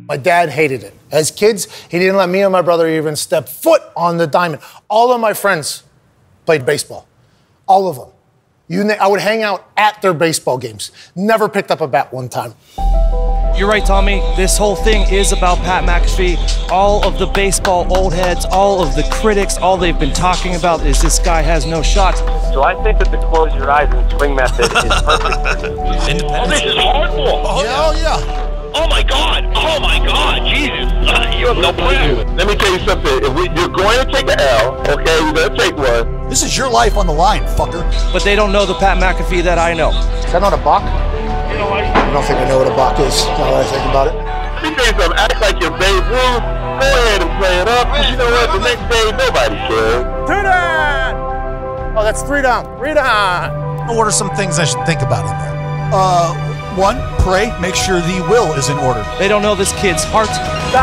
My dad hated it. As kids, he didn't let me and my brother even step foot on the diamond. All of my friends played baseball. All of them. I would hang out at their baseball games. Never picked up a bat one time. You're right, Tommy. This whole thing is about Pat McAfee. All of the baseball old heads, all of the critics, all they've been talking about is this guy has no shot. So I think that the close your eyes and swing method is perfect. Oh, this is hardball. Oh, yeah. Oh my God! Oh my God! Jesus! You have no plan. Let me tell you something. If you're going to take an L, okay, you're going to take one. This is your life on the line, fucker. But they don't know the Pat McAfee that I know. Is that not a buck? I don't think I know what a buck is, now that I think about it. Let me tell you something. Act like you're Babe Ruth. Go ahead and play it up. You know what? The next day, nobody cares. 2 down! Oh, that's 3 down. 3 down. What are some things I should think about in there? 1, pray, make sure the will is in order. They don't know this kid's heart. We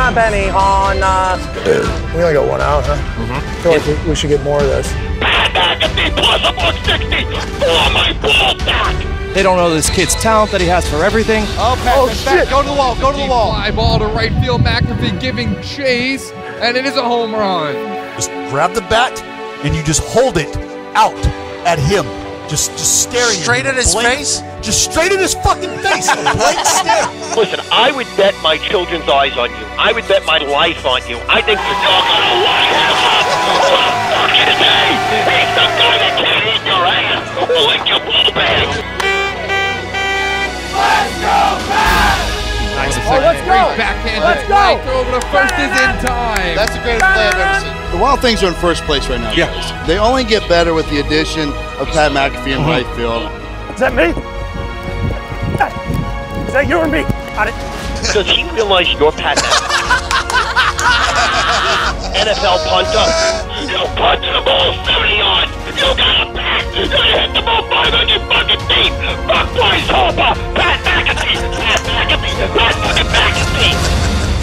only got 1 out, huh? I feel like we should get more of this. McAfee plus a $160 for my ball back. They don't know this kid's talent that he has for everything. Oh, Pat, shit! Go to the wall, go to the wall. Fly ball to right field, McAfee giving chase, and it is a home run. Just grab the bat and you just hold it out at him. Just staring straight at his face? Just straight at his fucking face. A blank stare. Listen, I would bet my children's eyes on you. I would bet my life on you. I think you're gonna light him up. What the fuck is he? He's the guy that can't eat your ass. Lick your ball bag. Let's go, Pat! Nice. Oh, let's go! Backhand right throw over to first is in time. That's the greatest play I've ever seen. The Wild Things are in first place right now. Yeah. Guys. They only get better with the addition of Pat McAfee in right field. Is that me? Is that you or me? Got it. Does he realize you're Pat NFL punter? You punch the ball 70 yards. You got a bat. You hit the ball 500 fucking feet. Fuck Bryce Harper. Pat McAfee. Pat McAfee. Pat fucking McAfee.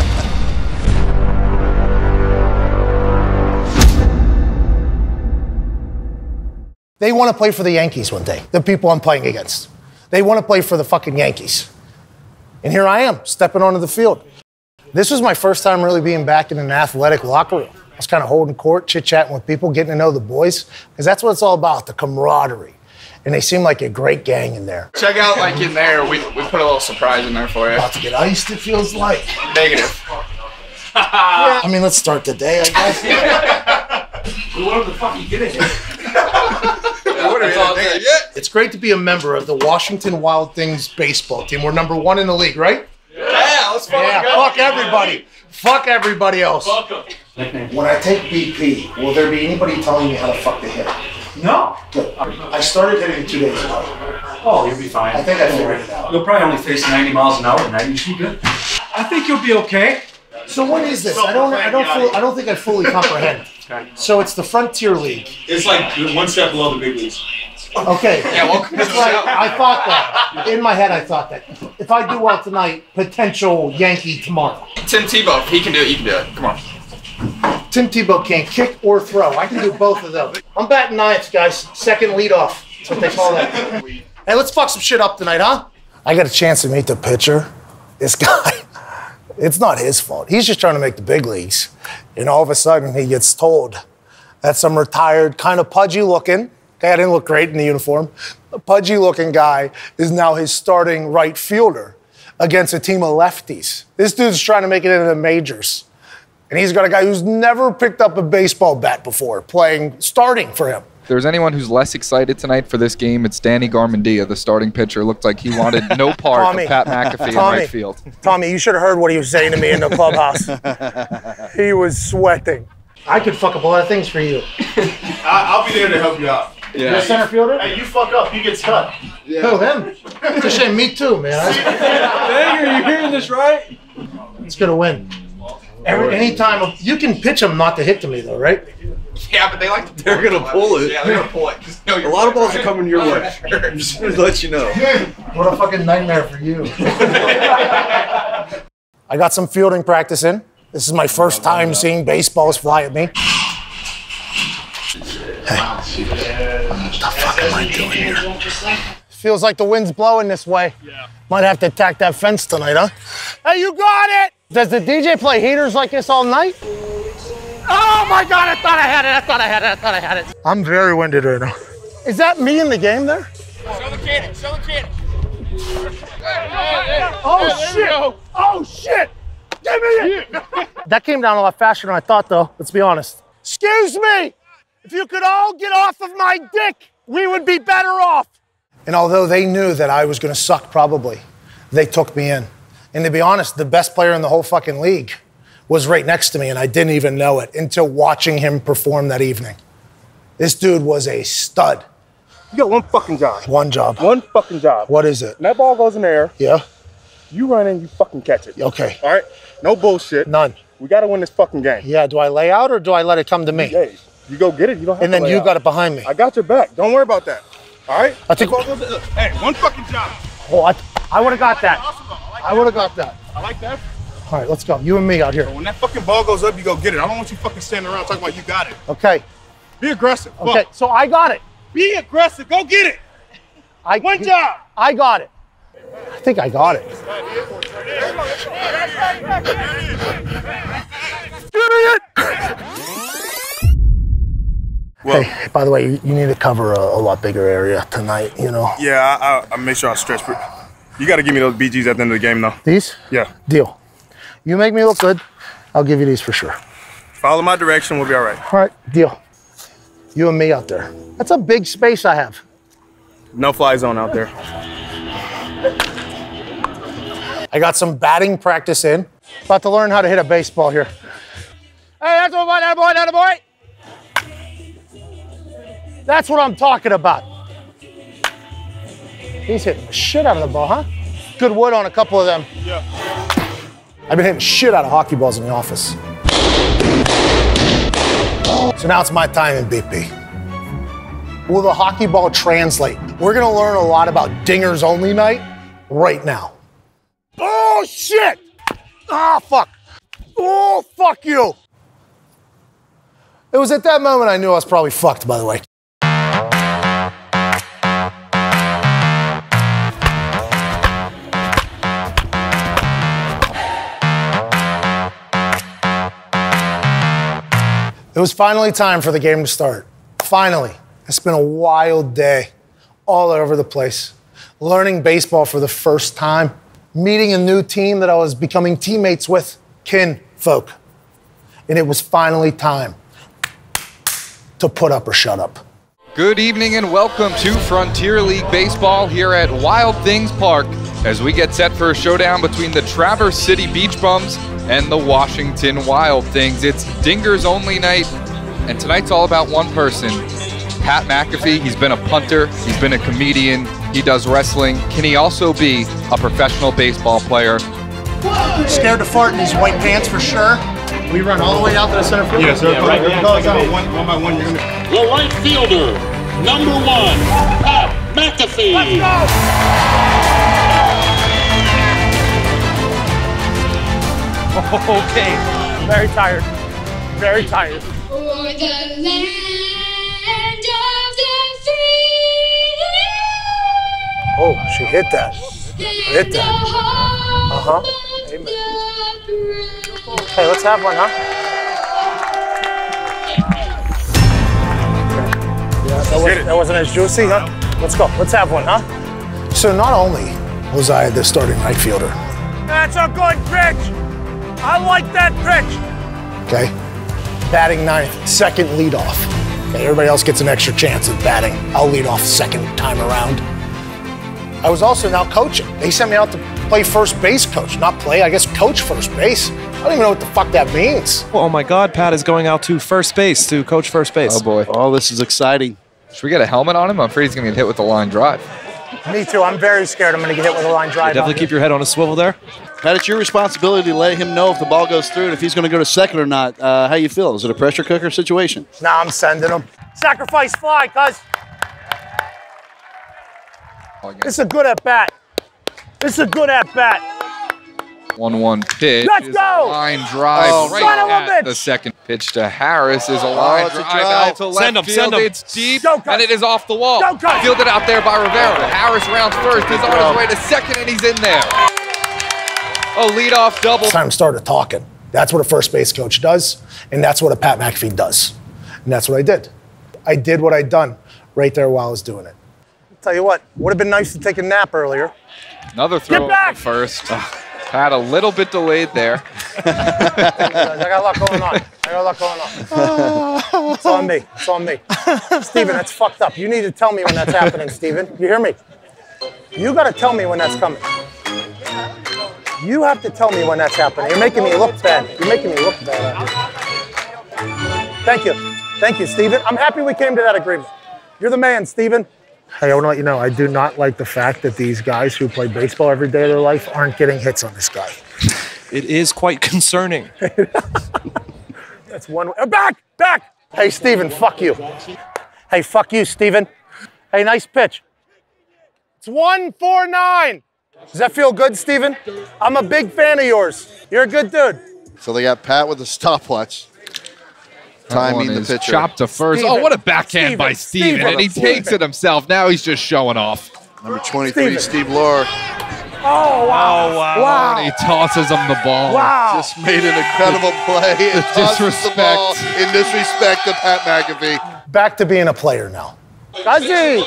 They want to play for the Yankees one day, the people I'm playing against. They want to play for the fucking Yankees. And here I am, stepping onto the field. This was my first time really being back in an athletic locker room. I was kind of holding court, chit-chatting with people, getting to know the boys, because that's what it's all about, the camaraderie. And they seem like a great gang in there. Check out, like, in there, we put a little surprise in there for you. About to get iced, it feels like. Negative. Yeah, I mean, let's start the day, I guess. What the fuck are you getting here? It's great to be a member of the Washington Wild Things baseball team. We're number 1 in the league, right? Yeah, let's fucking go. Fuck everybody. Fuck everybody else. Fuck them. When I take BP, will there be anybody telling me how to fuck the hit? No. Good. I started hitting 2 days ago. Oh, you'll be fine. I think I figured it out. You'll probably only face 90 miles an hour tonight. You should be good. I think you'll be okay. So what is this? I don't think I fully comprehend. So it's the Frontier League. It's like 1 step below the big leagues. Okay. Yeah, welcome to the Right. show. I thought that. In my head, I thought that. If I do well tonight, potential Yankee tomorrow. Tim Tebow, if he can do it, you can do it. Come on. Tim Tebow can't kick or throw. I can do both of those. I'm batting ninth, guys. Second leadoff. That's what they call that. Hey, let's fuck some shit up tonight, huh? I got a chance to meet the pitcher. This guy, it's not his fault. He's just trying to make the big leagues. And all of a sudden, he gets told that some retired, kind of pudgy looking, okay, I didn't look great in the uniform, a pudgy looking guy is now his starting right fielder against a team of lefties. This dude's trying to make it into the majors. And he's got a guy who's never picked up a baseball bat before, starting for him. If there's anyone who's less excited tonight for this game, it's Danny Garmendia, the starting pitcher. Looked like he wanted no part of Pat McAfee in right field. Tommy, you should have heard what he was saying to me in the clubhouse. He was sweating. I could fuck up a lot of things for you. I'll be there to help you out. You're a center fielder? Hey, you fuck up, he gets cut. Yeah. Who, him? It's a shame, me too, man. Dang, are you hearing this right? It's gonna win. Anytime, you can pitch them not to hit to me though, right? Yeah, but they like to They're gonna pull it. Yeah, they're gonna pull it. Just know A lot of balls are coming your way. I'm just gonna let you know. What a fucking nightmare for you. I got some fielding practice in. This is my first time seeing baseballs fly at me. Hey, what the fuck am I doing here? Feels like the wind's blowing this way. Yeah. Might have to attack that fence tonight, huh? Hey, you got it! Does the DJ play heaters like this all night? Oh my God, I thought I had it. I'm very winded right now. Is that me in the game there? Show the cannon. Oh shit! Oh shit! Give me it! That came down a lot faster than I thought, though. Let's be honest. Excuse me! If you could all get off of my dick, we would be better off. And although they knew that I was going to suck, probably, they took me in. And to be honest, the best player in the whole fucking league was right next to me, and I didn't even know it until watching him perform that evening. This dude was a stud. You got one fucking job. One job. One fucking job. What is it? When that ball goes in the air. Yeah. You run in, you fucking catch it. Okay. All right? No bullshit. None. We got to win this fucking game. Yeah, do I lay out or do I let it come to me? Hey, you go get it. You don't have and to then lay you out. got it behind me. I got your back. Don't worry about that. All right? I think. Hey, one fucking job. Oh, I would have got that. I would have got that. I like that. All right, let's go. You and me out here. But when that fucking ball goes up, you go get it. I don't want you fucking standing around talking about you got it. Okay. Be aggressive. Okay, so I got it. Be aggressive. Go get it. One job. I got it. I think I got it. Well, hey, by the way, you need to cover a lot bigger area tonight, you know? Yeah, I make sure I stretch. You got to give me those BGs at the end of the game, though. These? Yeah. Deal. You make me look good, I'll give you these for sure. Follow my direction, we'll be all right. All right, deal. You and me out there. That's a big space I have. No fly zone out there. I got some batting practice in. About to learn how to hit a baseball here. Hey, that's a boy. That's what I'm talking about. He's hitting the shit out of the ball, huh? Good wood on a couple of them. Yeah. I've been hitting shit out of hockey balls in the office. So now it's my time in BP. Will the hockey ball translate? We're gonna learn a lot about dingers only night right now. Oh shit! Ah, fuck. Oh, fuck you. It was at that moment I knew I was probably fucked, by the way. It was finally time for the game to start. Finally. It's been a wild day all over the place. Learning baseball for the first time. Meeting a new team that I was becoming teammates with, kinfolk. And it was finally time to put up or shut up. Good evening and welcome to Frontier League Baseball here at Wild Things Park as we get set for a showdown between the Traverse City Beach Bums and the Washington Wild Things. It's Dingers only night, and tonight's all about one person, Pat McAfee. He's been a punter, he's been a comedian, he does wrestling. Can he also be a professional baseball player? Scared to fart in these white pants for sure. We run all the way out to the center field? Yeah, sir. Yeah, right. One by one, you're gonna... The right fielder, number 1, Pat McAfee. Let's go! Okay, very tired. Very tired. For the land of the free. Oh, she hit that. Hit that. Uh-huh. Amen. Hey, let's have one, huh? Yeah, that wasn't as juicy, huh? Let's go. Let's have one, huh? So not only was I the starting right fielder. That's a good pitch. I like that pitch. Okay. Batting ninth, second leadoff. Okay, everybody else gets an extra chance at batting. I'll lead off second time around. I was also now coaching. They sent me out to play first base coach. Not play, I guess coach first base. I don't even know what the fuck that means. Oh my God, Pat is going out to first base to coach first base. Oh boy. Oh, this is exciting. Should we get a helmet on him? I'm afraid he's going to get hit with the line drive. Me too. I'm very scared I'm going to get hit with a line drive. Definitely keep your head on a swivel there. Pat, it's your responsibility to let him know if the ball goes through and if he's going to go to second or not. How you feel? Is it a pressure cooker situation? Nah, I'm sending him. Sacrifice fly, cuz. This is a good at bat. This is a good at bat. 1-1 pitch. Let's is go! A line drive right at the second pitch to Harris is a line drive out to left field. It's deep, and it is off the wall. Fielded out there by Rivera. Harris rounds first. He's on his way to second, and he's in there. A leadoff double. It's time to start talking. That's what a first base coach does, and that's what a Pat McAfee does. And that's what I did. I did what I'd done right there while I was doing it. I'll tell you what, would have been nice to take a nap earlier. Another throw at first. Pat a little bit delayed there. I got a lot going on. It's on me. It's on me. Steven, that's fucked up. You need to tell me when that's happening, Steven. You hear me? You got to tell me when that's coming. You have to tell me when that's happening. You're making me look bad. You're making me look bad. Thank you. Thank you, Steven. I'm happy we came to that agreement. You're the man, Steven. Hey, I want to let you know, I do not like the fact that these guys who play baseball every day of their life aren't getting hits on this guy. It is quite concerning. That's one way. Back! Hey, Steven, fuck you. Hey, fuck you, Steven. Hey, nice pitch. It's 1-4-9. Does that feel good, Steven? I'm a big fan of yours. You're a good dude. So they got Pat with a stopwatch. Timing the pitcher. Chopped to first. Steven. Oh, what a backhand by Steven. And he takes it himself. Now he's just showing off. Number 23, Steve Lohr. Oh, wow. And he tosses him the ball. Wow. Just made an incredible play. And tosses the ball in disrespect to Pat McAfee. Back to being a player now. Kazi!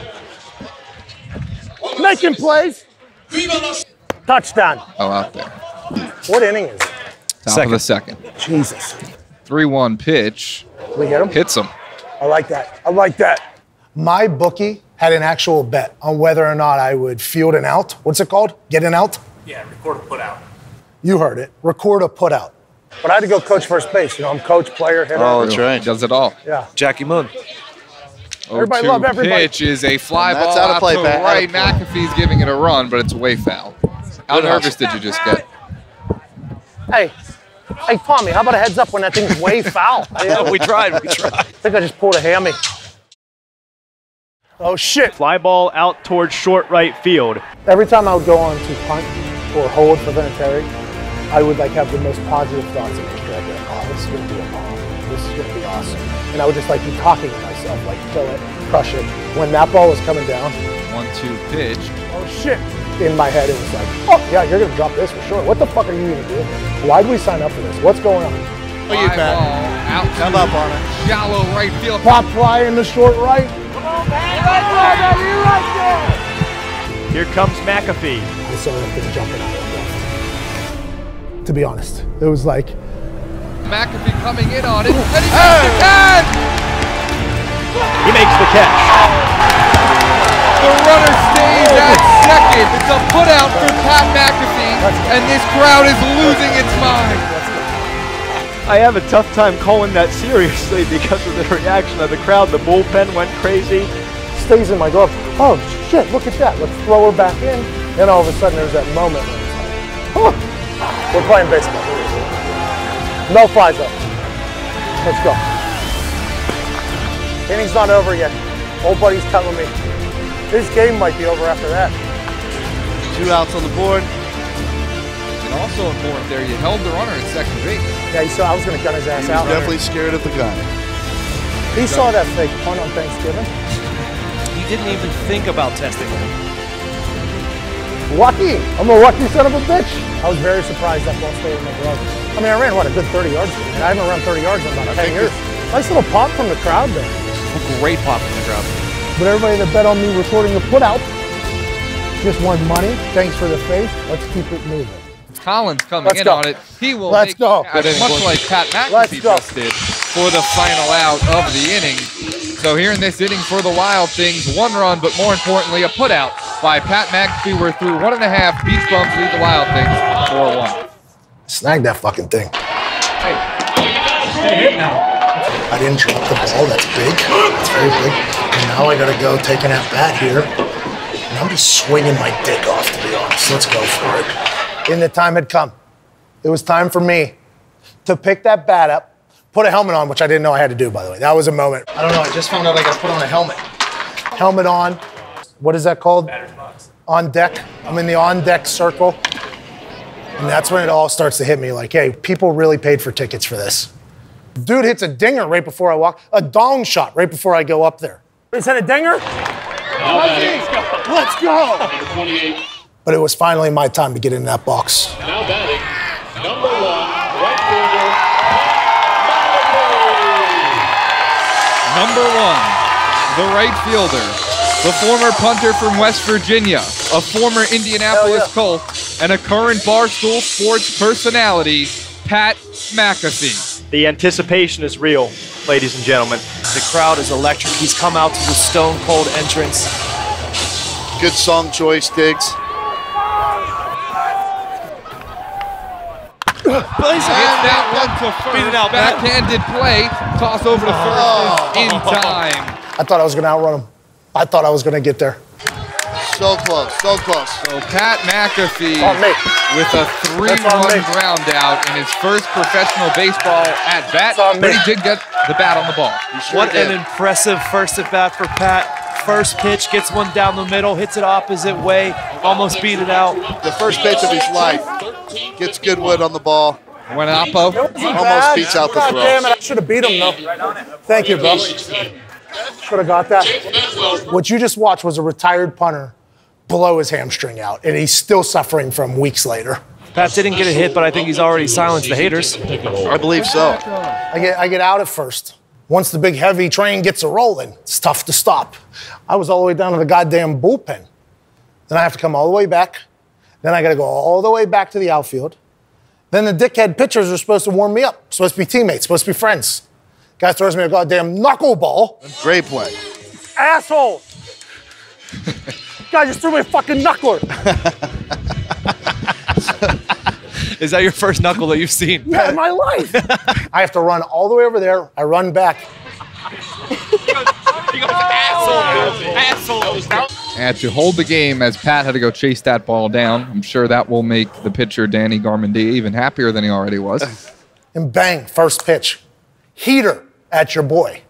Making plays. Touchdown. Oh, out there. What inning is it? Top of the second. Jesus. 3-1 pitch. We hit him? Hits him. I like that. My bookie had an actual bet on whether or not I would field an out. What's it called? Get an out? Yeah, record a put out. You heard it. Record a put out. But I had to go coach first base. You know, I'm coach, player, hitter. Oh, that's right. Does it all. Yeah. Jackie Moon. Everybody love everybody. Pitch is a fly That's ball out of out play, to Pat. right. McAfee's giving it a run, but it's way foul. How nervous did you just get? Hey, Tommy, how about a heads up when that thing's way foul? We tried. I think I just pulled a hammy. Oh, shit. Fly ball out towards short right field. Every time I would go on to punt or hold for Vinatieri, I would have the most positive thoughts in my head. Oh, this is going to be a bomb. This is going to be awesome. And I would just be talking to myself, kill it, crush it. When that ball was coming down. 1-2 pitch. Oh, shit. In my head, it was oh, yeah, you're going to drop this for sure. What the fuck are you even doing? Why did we sign up for this? What's going on? Fly ball out Come up on it. shallow right field. Pop fly in the short right. Come on, man. Right there. Here comes McAfee. I saw that thing jumping out of the To be honest, it was McAfee coming in on it, and he makes the catch! He makes the catch. The runner stays at second. It's a put out for Pat McAfee, and this crowd is losing its mind. I have a tough time calling that seriously because of the reaction of the crowd. The bullpen went crazy. Stays in my glove. Oh, shit, look at that. Let's throw her back in. Then all of a sudden there's that moment where it's oh, we're playing baseball. No flies up. Let's go. Inning's not over yet. Old buddy's telling me this game might be over after that. 2 outs on the board. And also important there, you held the runner at second base. Yeah, you saw I was going to gun his ass He was out. definitely scared of the gun. He saw that fake punt on Thanksgiving. He didn't even think about testing him. Lucky. I'm a lucky son of a bitch. I was very surprised that ball stayed in my glove. I mean, I ran, a good 30 yards today. And I haven't run 30 yards in about 10 years. Nice little pop from the crowd there. A great pop from the crowd. But everybody that bet on me recording a put out just won money. Thanks for the faith. Let's keep it moving. Collins coming in on it. He will Let's go. Much like Pat McAfee just did for the final out of the inning. So here in this inning for the Wild Things, 1 run, but more importantly, a put out by Pat McAfee. We're through 1.5. Beach Bums lead the Wild Things 4-1. Snag that fucking thing. Hey, hit now. I didn't drop the ball. That's big. It's very big. And now I got to go take an at-bat here. And I'm just swinging my dick off, to be honest. Let's go for it. And the time had come. It was time for me to pick that bat up, put a helmet on, which I didn't know I had to do, by the way. That was a moment. I don't know. I just found out I got to put on a helmet. Helmet on. What is that called? On deck. I'm in the on-deck circle. And that's when it all starts to hit me like, hey, people really paid for tickets for this. Dude hits a dinger right before I walk, a dong shot right before I go up there. Is that a dinger? Let's go. But it was finally my time to get in that box. Now batting, number 1, right fielder, Number 1, the right fielder, the former punter from West Virginia, a former Indianapolis Colt, and a current Barstool Sports personality, Pat McAfee. The anticipation is real, ladies and gentlemen. The crowd is electric. He's come out to the stone cold entrance. Good song choice, Diggs. Hit that one to first. Beat it out, backhanded play. Toss over to first in time. I thought I was going to outrun him. I thought I was going to get there. So close, so close. So Pat McAfee On me. with a 3-1 ground out in his first professional baseball at bat, but he did get the bat on the ball. What an impressive first at bat for Pat. First pitch, gets one down the middle, hits it opposite way, almost beat it out. The first pitch of his life. Gets good wood on the ball. Went oppo. Almost beats out the throw. Damn it, I should have beat him though. Thank you, bro. Should have got that. What you just watched was a retired punter blow his hamstring out, and he's still suffering from weeks later. Pat didn't get a hit, but I think he's already silenced the haters. I believe so. I get out at first. Once the big heavy train gets a rolling, it's tough to stop. I was all the way down to the goddamn bullpen. Then I have to come all the way back. Then I got to go all the way back to the outfield. Then the dickhead pitchers are supposed to warm me up. Supposed to be teammates, supposed to be friends. Guy throws me a goddamn knuckleball. Great play. Asshole! Guy just threw me a fucking knuckler. Is that your first knuckle that you've seen? Yeah, in my life. I have to run all the way over there. I run back. And to hold the game as Pat had to go chase that ball down, I'm sure that will make the pitcher, Danny Garmondia, even happier than he already was. And bang, first pitch. Heater at your boy.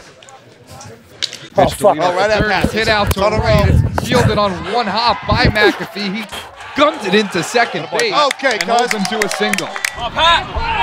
Oh, fuck. Oh, right at Pat. Hit out to right. It's fielded on one hop by McAfee. He guns it into second base and holds him to a single. Oh, Pat!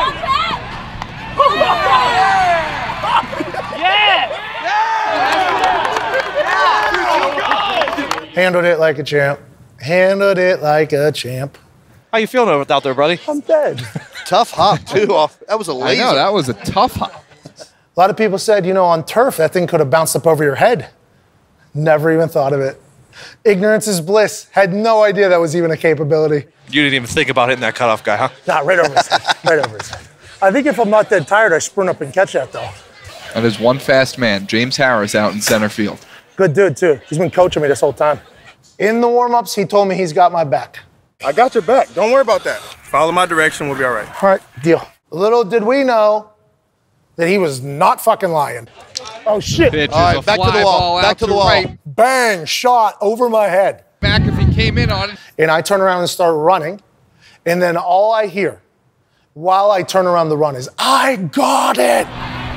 Handled it like a champ. Handled it like a champ. How you feeling out there, buddy? I'm dead. Tough hop, too. That was a laser. I know, that was a tough hop. A lot of people said, on turf, that thing could have bounced up over your head. Never even thought of it. Ignorance is bliss. Had no idea that was even a capability. You didn't even think about hitting that cutoff guy, huh? Nah, right over his head. Right over his head. I think if I'm not dead tired, I sprint up and catch that, though. That is one fast man, James Harris, out in center field. Good dude, too. He's been coaching me this whole time. In the warm-ups, he told me he's got my back. I got your back. Don't worry about that. Follow my direction. We'll be all right. All right, deal. Little did we know that he was not fucking lying. Oh, shit. Pitch All right, is a back to the fly wall. ball Back out to the wall. right. Bang, shot over my head. McAfee came in on it. And I turn around and start running. And then all I hear while I turn around the run is, I got it.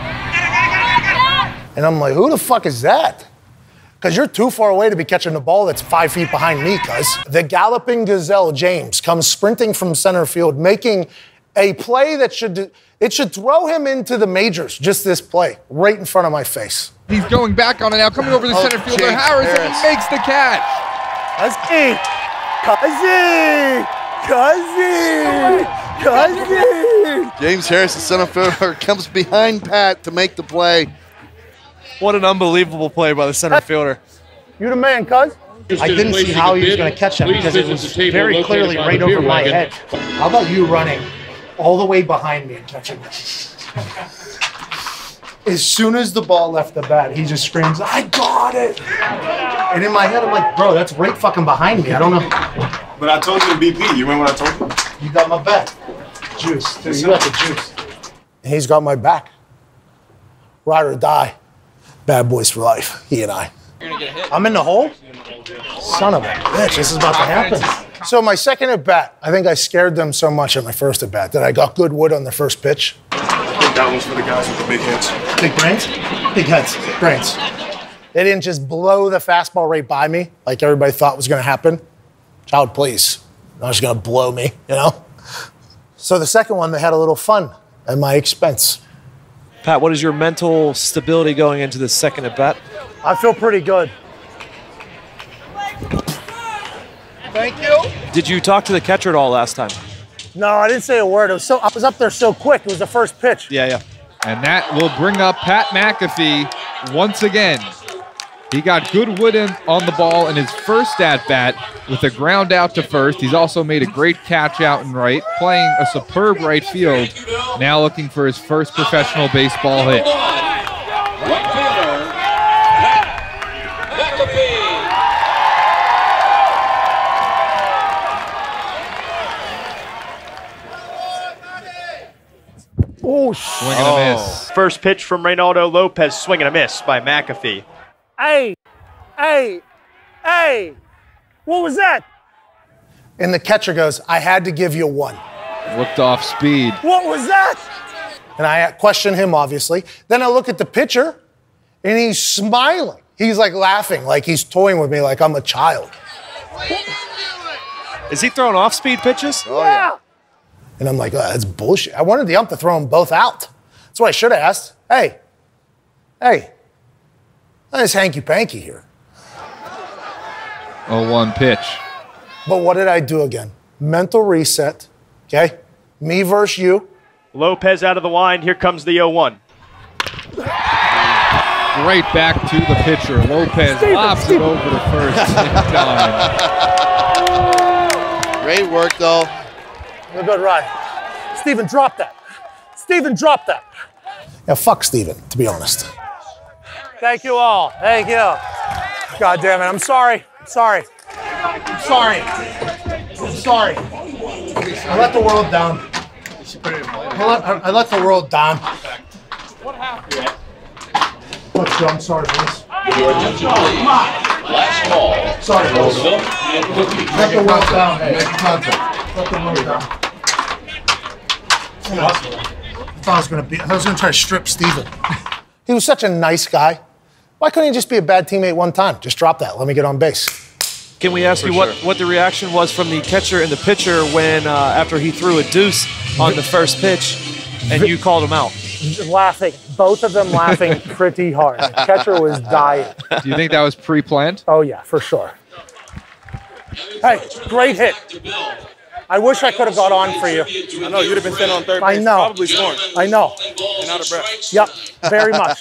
And I'm like, who the fuck is that? Because you're too far away to be catching the ball that's 5 feet behind me, cuz. The galloping gazelle, James, comes sprinting from center field, making a play that should throw him into the majors, just this play, right in front of my face. He's going back on it now, coming over the center fielder, James Harris, and Harris. makes the catch. Cuzzy! James Harris, the center fielder, comes behind Pat to make the play. What an unbelievable play by the center fielder. You the man, cuz. I didn't see how he was going to catch that because it was very clearly right over my head. How about you running all the way behind me and catching it? As soon as the ball left the bat, he just screams, I got it! And in my head, I'm like, bro, that's right fucking behind me. I don't know. But I told you to BP. You remember what I told you? You got my back. Juice. Dude, you got the juice. And he's got my back. Ride or die. Bad boys for life, he and I. I'm in the hole? Son of a bitch, this is about to happen. So my second at bat, I think I scared them so much at my first at bat that I got good wood on the first pitch. I think that one's for the guys with the big heads. Big brains? Big heads, brains. They didn't just blow the fastball right by me like everybody thought was gonna happen. Child, please. Not just gonna blow me, So the second one, they had a little fun at my expense. Pat, what is your mental stability going into the second at bat? I feel pretty good. Thank you. Did you talk to the catcher at all last time? No, I didn't say a word. I was up there so quick. It was the first pitch. Yeah. And that will bring up Pat McAfee once again. He got good wood on the ball in his first at-bat with a ground out to first. He's also made a great catch out and right, playing a superb right field, now looking for his first professional baseball hit. Oh, swing and a miss. First pitch from Reynaldo Lopez, swing and a miss by McAfee. Hey, what was that? And the catcher goes, I had to give you one. Looked off speed. What was that? And I question him, obviously. Then I look at the pitcher, and he's smiling. He's like laughing, like he's toying with me like I'm a child. Is he throwing off-speed pitches? Oh, yeah. And I'm like, oh, that's bullshit. I wanted the ump to throw them both out. That's what I should have asked. Hey, nice hanky-panky here. 0-1 pitch. But what did I do again? Mental reset, okay? Me versus you. Lopez out of the line. Here comes the 0-1. Right back to the pitcher. Lopez lobs it over to first. Great work, though. You're a good ride. Steven, drop that. Steven, drop that. Yeah, fuck Steven, to be honest. Thank you all. Thank you. God damn it. I'm sorry. I let the world down. I let the world down. What happened? Let's go. I'm sorry, boys. Last call. Sorry, boys. Let the world down. Hey. Make contact. Let the world down. I thought I was going to try to strip Steven. He was such a nice guy. Why couldn't he just be a bad teammate one time? Just drop that. Let me get on base. Can we ask you what the reaction was from the catcher and the pitcher when after he threw a deuce on the first pitch and you called him out? Laughing. Both of them laughing pretty hard. The catcher was dying. Do you think that was pre-planned? Oh, yeah, for sure. Hey, great hit. I wish I could have got on for you. I know, you'd have been sitting on third base. I know. Probably scoring. I know. And out of breath. Yep, very much.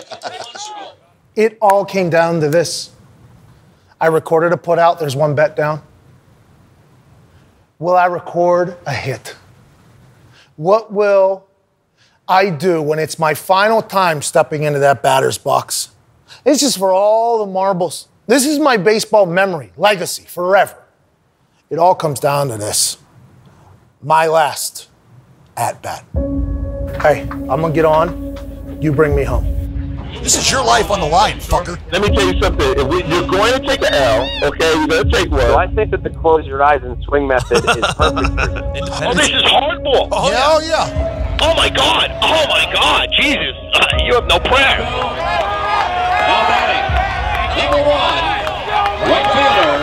It all came down to this. I recorded a put out. There's one bet down. Will I record a hit? What will I do when it's my final time stepping into that batter's box? This is for all the marbles. This is my baseball memory, legacy, forever. It all comes down to this. My last at-bat. Hey, I'm gonna get on. You bring me home. This is your life on the line, fucker. Let me tell you something. You're going to take an L, okay? You're going to take one. So I think that the close your eyes and swing method is perfect for you. Oh, this is hardball. Oh, yeah. Oh, my God. Oh, my God. Jesus. You have no prayer. Now batting, number 1, right fielder,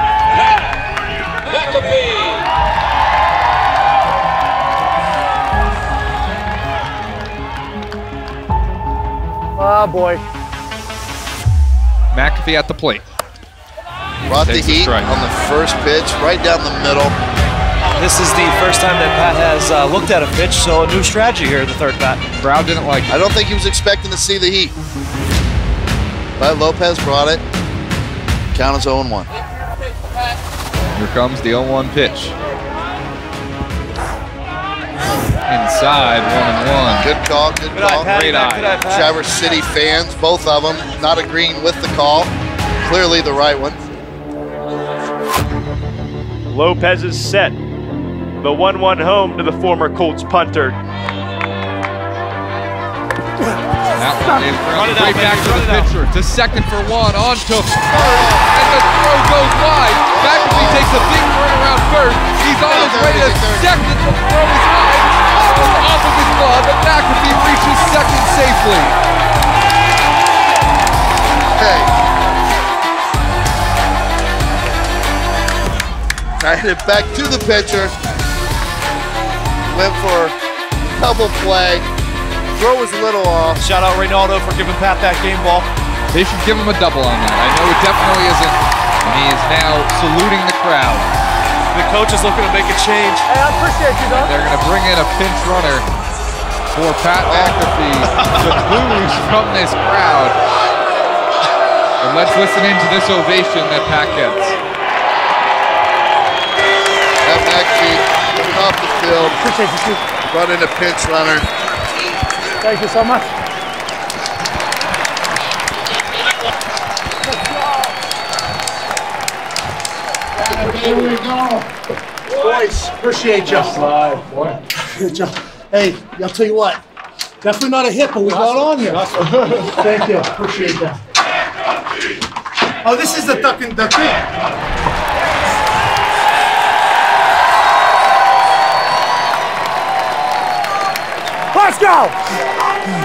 McAfee. Oh, boy. McAfee at the plate. Brought the Takes a heat strike. on the first pitch, right down the middle. This is the first time that Pat has looked at a pitch, so a new strategy here in the third bat. Brown didn't like it. I don't think he was expecting to see the heat. But Lopez brought it. Count is 0-1. Here comes the 0-1 pitch. Inside, 1-1. Good call, good call. Great eye. Traverse City fans, both of them, not agreeing with the call. Clearly the right one. Lopez is set. The 1-1 home to the former Colts punter. That one is right back to the pitcher. To second for one, on to first, and the throw goes wide. McAfee takes a big run around first. He's on his way to second. The throw is high. Off of his glove, and McAfee reaches second safely. Hey. Tied it back to the pitcher. went for double play. Throw was a little off. Shout out Reynaldo for giving Pat that game ball. They should give him a double on that. I know it definitely isn't. And he is now saluting the crowd. The coach is looking to make a change. Hey, I appreciate you, dog. They're going to bring in a pinch runner for Pat McAfee. The boos from this crowd. And let's listen into this ovation that Pat gets. Pat McAfee coming off the field. Appreciate you, too. Running a pinch runner. Thank you so much. Here we go. Boys, appreciate you. Good job. Hey, I'll tell you what. Definitely not a hit, but we got on you. Thank you. Appreciate that. Oh, this is the thing. Let's go!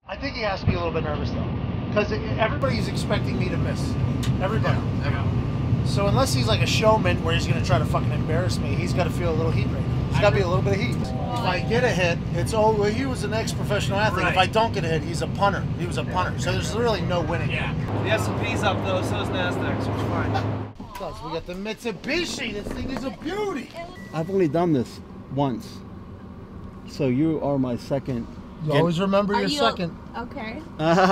I think he has to be a little bit nervous though, because everybody's expecting me to miss. Everybody. So unless he's like a showman where he's gonna try to fucking embarrass me, he's got to feel a little heat right now. There's got to be a little bit of heat. If I get a hit, it's well, he was an ex-professional athlete. Right. If I don't get a hit, he's a punter. He was a punter. So there's really no winning. Yeah. The S&P's up though, so's NASDAQ, so it's fine. Plus, we got the Mitsubishi. This thing is a beauty. I've only done this once, so you are my second. You always remember your second. Okay.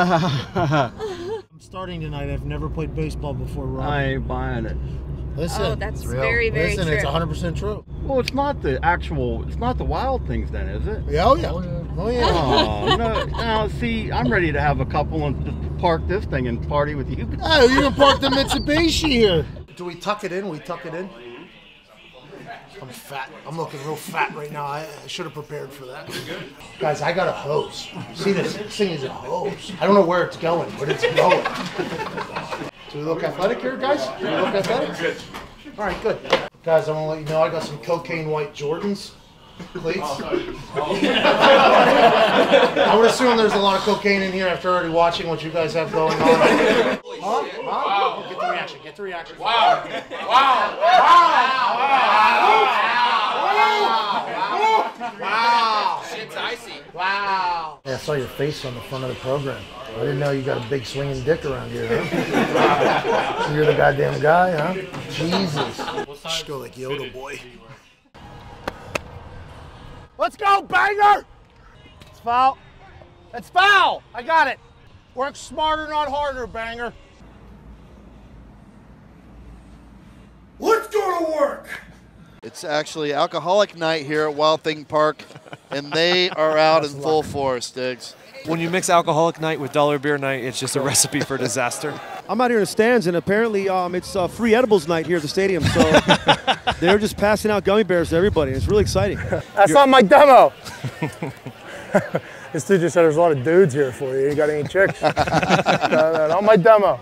I'm starting tonight. I've never played baseball before, Rob. I ain't buying it. Listen, oh, that's very, very Listen, true. it's 100% true. Well, it's not the wild things then, is it? Yeah, oh yeah. Oh yeah. Oh, no, now, see, I'm ready to have a couple and just park this thing and party with you. Oh, you can park the Mitsubishi here. Do we tuck it in? We tuck it in? I'm fat. I'm looking real fat right now. I should have prepared for that. Guys, I got a hose. See, this thing is a hose. I don't know where it's going, but it's going. Do we look athletic here, guys? Do we look athletic? Good. All right, good. Guys, I want to let you know I got some cocaine white Jordans. Cleats. I would assume there's a lot of cocaine in here after already watching what you guys have going on. Huh? Wow. Get the reaction. Get the reaction. Wow. Wow. Wow. Shit's icy. Wow. Yeah, I saw your face on the front of the program. I didn't know you got a big swinging dick around here, huh? So you're the goddamn guy, huh? Jesus. Just go like Yoda boy. Let's go, banger! It's foul. It's foul! I got it. Work smarter, not harder, banger. Let's go to work! It's actually alcoholic night here at Wild Thing Park, and they are out in full force, Diggs. When you mix alcoholic night with dollar beer night, it's just a recipe for disaster. I'm out here in the stands, and apparently it's free edibles night here at the stadium, so they're just passing out gummy bears to everybody. It's really exciting. That's not my demo. This dude just said there's a lot of dudes here for you. You got any chicks? No, not my demo.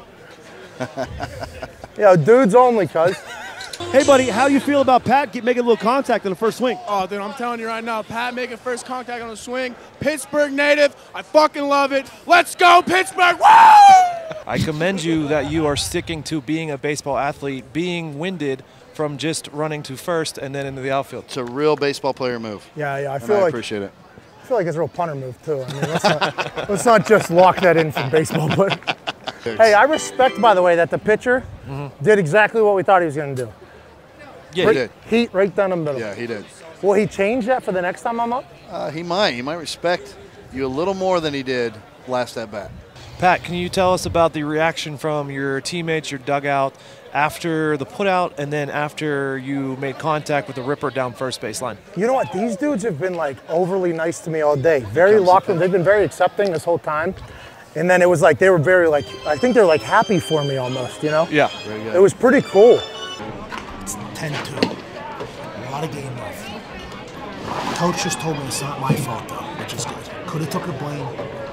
Yo, dudes only, cuz. Hey, buddy, how you feel about Pat making a little contact on the first swing? Oh, dude, I'm telling you right now, Pat making first contact on the swing. Pittsburgh native. I fucking love it. Let's go, Pittsburgh. Woo! I commend you that you are sticking to being a baseball athlete, being winded from just running to first and then into the outfield. It's a real baseball player move. Yeah, I appreciate it. I feel like it's a real punter move, too. I mean, let's not just lock that in from baseball, but. Hey, I respect, by the way, that the pitcher did exactly what we thought he was going to do. Yeah, he did. Heat right down the middle. Yeah, he did. Will he change that for the next time I'm up? He might. He might respect you a little more than he did last at bat. Pat, can you tell us about the reaction from your teammates, your dugout, after the putout and then after you made contact with the ripper down first base line? You know what? These dudes have been like overly nice to me all day. Very locked in. They've been very accepting this whole time. And then it was like they were very like, I think they're like happy for me almost, you know? Yeah. Very good. It was pretty cool. It's 10-2. A lot of game left. Coach just told me it's not my fault though, which is good. Could have took the blame.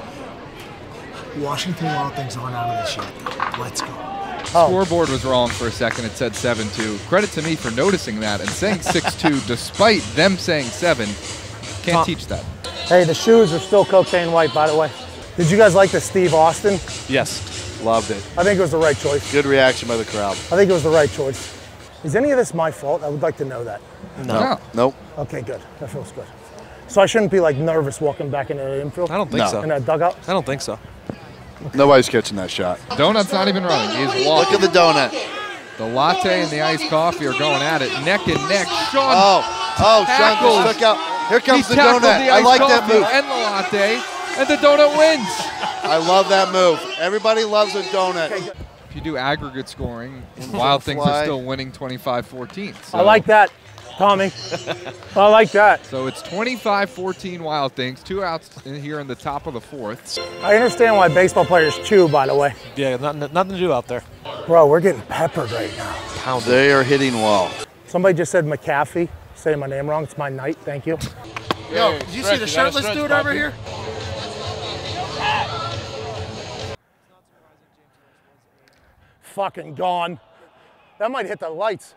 Washington Wild Things aren't out of this yet. Let's go. Scoreboard was wrong for a second. It said 7-2. Credit to me for noticing that and saying 6-2 despite them saying 7. Can't teach that. Hey, the shoes are still cocaine white, by the way. Did you guys like the Steve Austin? Yes. Loved it. I think it was the right choice. Good reaction by the crowd. I think it was the right choice. Is any of this my fault? I would like to know that. No. Nope. Okay, good. That feels good. So I shouldn't be like nervous walking back into the infield? I don't think so. In that dugout? I don't think so. Nobody's catching that shot. Donut's not even running. He's walking. Look at the donut. The latte and the iced coffee are going at it, neck and neck. Sean Sean just took out. Here comes the donut. I like that move. And the latte, and the donut wins. I love that move. Everybody loves a donut. If you do aggregate scoring, Wild Things are still winning 25-14. So. I like that, Tommy. I like that. So it's 25-14 Wild Things. 2 outs here in the top of the 4th. I understand why baseball players chew, by the way. Yeah, nothing to do out there. Bro, we're getting peppered right now. Pounded. They are hitting well. Somebody just said McAfee. Saying my name wrong. It's my night. Thank you. Yo, did you see the shirtless dude over here? Fucking gone. That might hit the lights.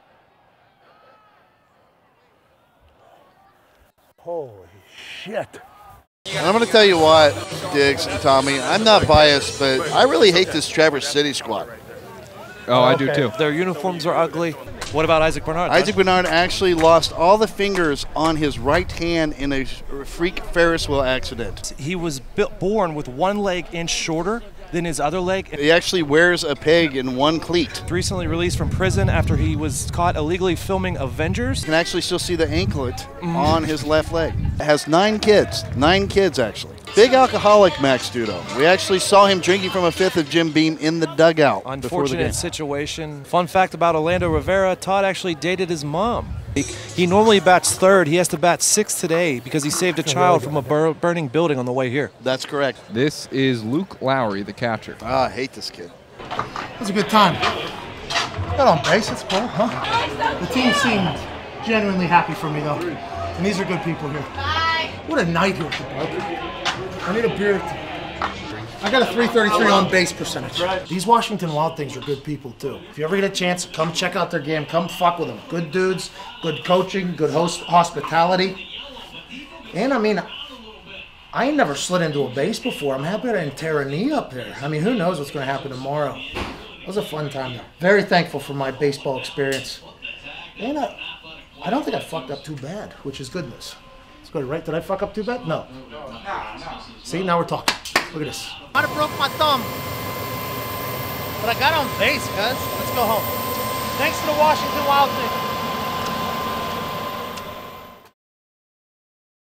Holy shit. And I'm going to tell you what, Diggs and Tommy, I'm not biased, but I really hate this Traverse City squad. Oh, I do too. Their uniforms are ugly. What about Isaac Bernard? Isaac Bernard actually lost all the fingers on his right hand in a freak Ferris wheel accident. He was born with one leg inch shorter than his other leg. He actually wears a peg in one cleat. Recently released from prison after he was caught illegally filming Avengers. You can actually still see the anklet on his left leg. It has 9 kids. 9 kids, actually. Big alcoholic, Max Dudo. We actually saw him drinking from a fifth of Jim Beam in the dugout before the game. Unfortunate situation. Fun fact about Orlando Rivera, Todd actually dated his mom. He normally bats third. He has to bat 6th today because he saved a child from a burning building on the way here. That's correct. This is Luke Lowry, the catcher. I hate this kid. It was a good time. Got on base, that's cool, huh? The team seemed genuinely happy for me, though. And these are good people here. What a night here at the park. I need a beer. I got a 333 on base percentage. These Washington Wild Things are good people, too. If you ever get a chance, come check out their game. Come fuck with them. Good dudes, good coaching, good hospitality. And, I mean, I ain't never slid into a base before. I'm happy I didn't tear a knee up there. I mean, who knows what's going to happen tomorrow. It was a fun time, though. Very thankful for my baseball experience. And I don't think I fucked up too bad, which is good news. Let's go right. Did I fuck up too bad? No. See, now we're talking. Look at this. I might have broke my thumb, but I got on base, guys. Let's go home. Thanks to the Washington Wild Things.